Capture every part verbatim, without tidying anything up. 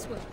this way.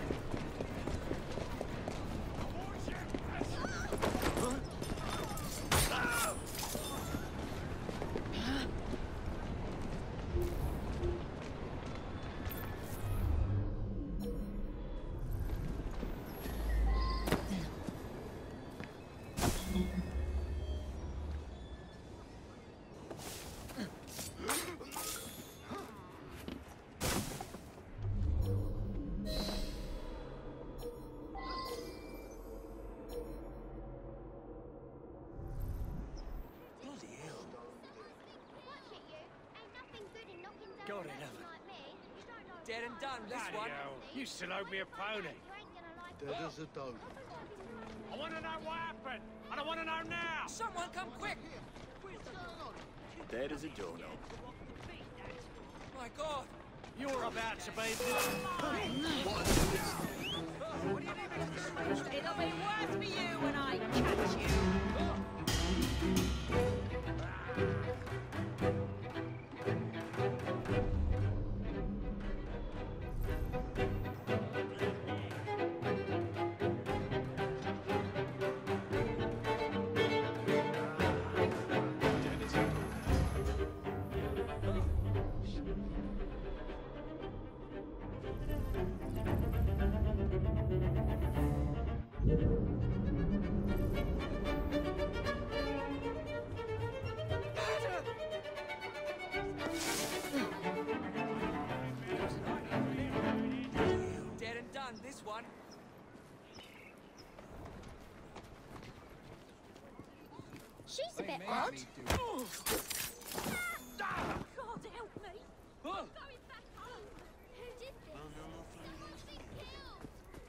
God, I love it. Dead and done, this Bloody one. hell. You still owe me a pony. Dead as a dog. I want to know what happened, and I want to know now. Someone come quick! Dead as a doorknob. My God! You're about to be... What do you need me to do? It'll be worse for you when I catch you. Dead and done, this one. She's a bit odd. God help me. Oh. Going back home. Who did this? Someone's been killed.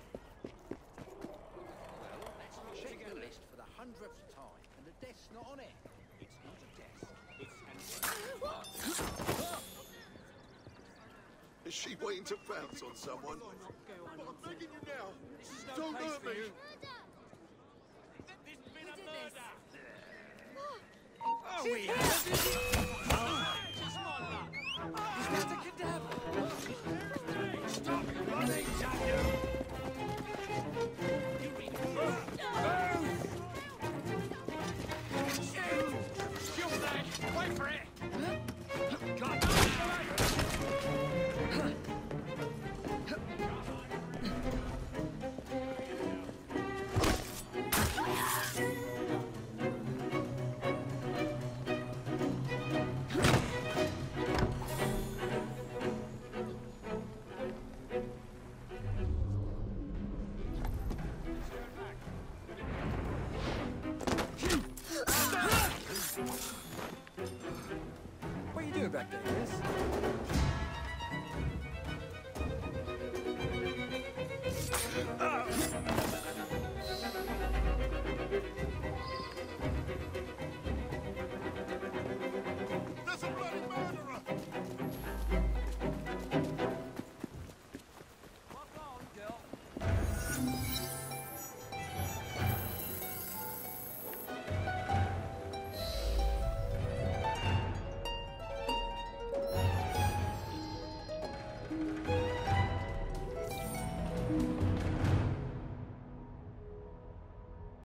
Check the list for the hundredth time, and the death's not on it. It's not a death. It's an... Is she waiting to pounce on someone? I'm begging you now. Don't hurt me. There's been a did murder. Oh, we have Just my luck. Is that a cadaver? Stop running, Daniel. Kill that. Wait for it. God. What are you doing back there, Chris?